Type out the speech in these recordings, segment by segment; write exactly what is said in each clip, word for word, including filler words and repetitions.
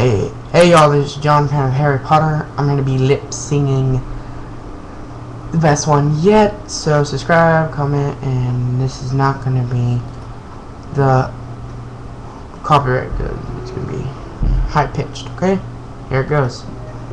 Hey, hey y'all, this is John, fan of Harry Potter. I'm going to be lip singing the best one yet, so subscribe, comment, and this is not going to be the copyright good. It's going to be high pitched, okay? Here it goes.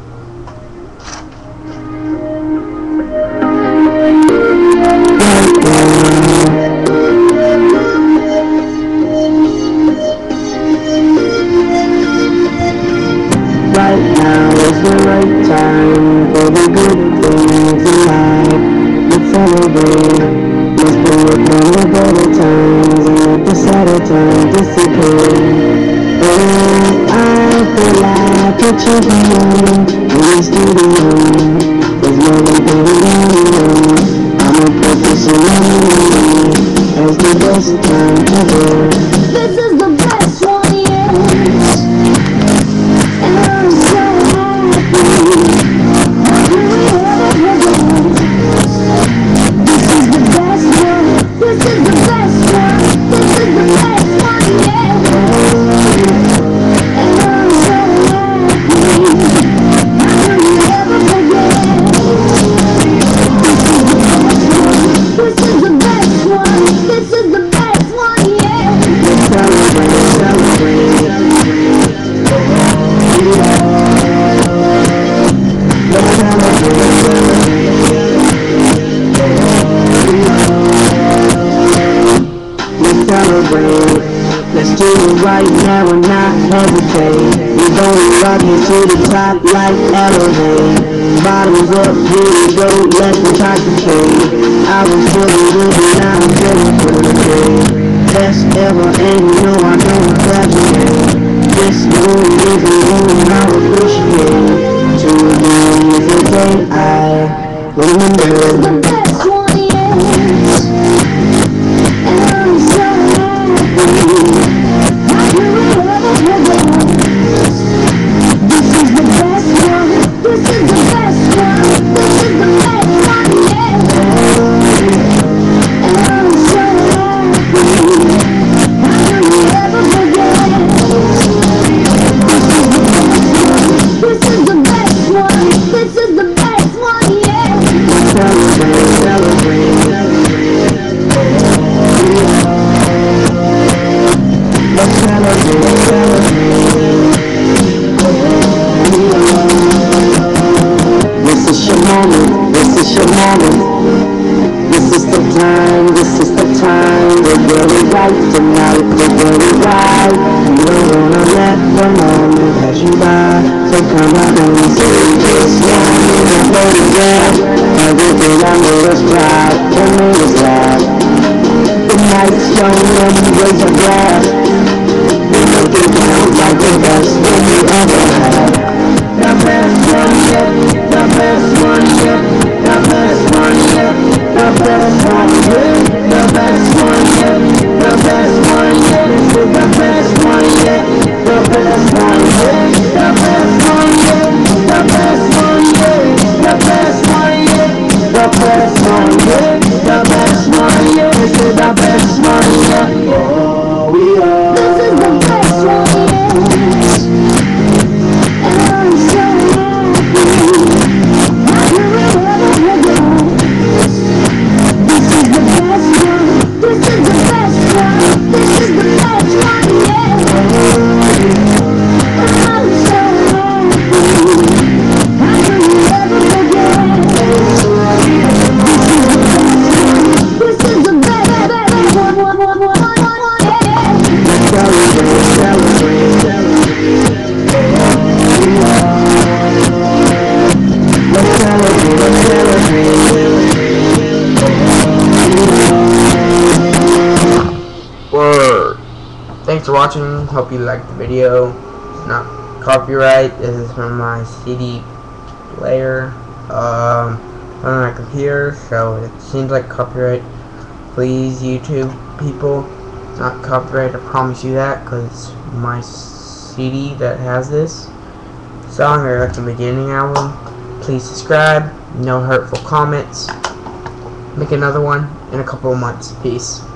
Right now is the right time for the good things in life. Let's celebrate. Let's work on the better times and let the sadder times dissipate. Oh, I feel like a champion in the studio. There's no one better than you. I'm a professional as the best time ever. This is the best one yet. Let's do it right now and not hesitate. We're gonna rock it to the top like elevate. Bottoms up, here we go, let's concentrate. I was feeling good and now I'm feeling good. Best ever, and you know I don't exaggerate. This room is a room I appreciate. To the music day I remember. This is the best one yet. And I'm so This is the time, this is the time. We're getting right tonight, we're getting right. You don't wanna let the moment pass you by. So come on and say this one is a photograph. Everything I made us cry, and made us laugh. The night's young and we raise a glass. We're looking down like the best one we ever had. The best one yet, the best one yet, the best one yet, the best one yet, the best one yet, the best one yet, the best one yet, the best one yet, the best one yet, the best one yet, the best one yet, the best one yet, the best one yet, this is the best one yet. Oh, we are. This is the best one yet. And I'm so Word. Thanks for watching. Hope you liked the video. It's not copyright. This is from my C D player um, on my computer, so it seems like copyright. Please, YouTube people, it's not copyright. I promise you that, because it's my C D that has this song, or like the beginning album. Please subscribe. No hurtful comments. Make another one in a couple of months. Peace.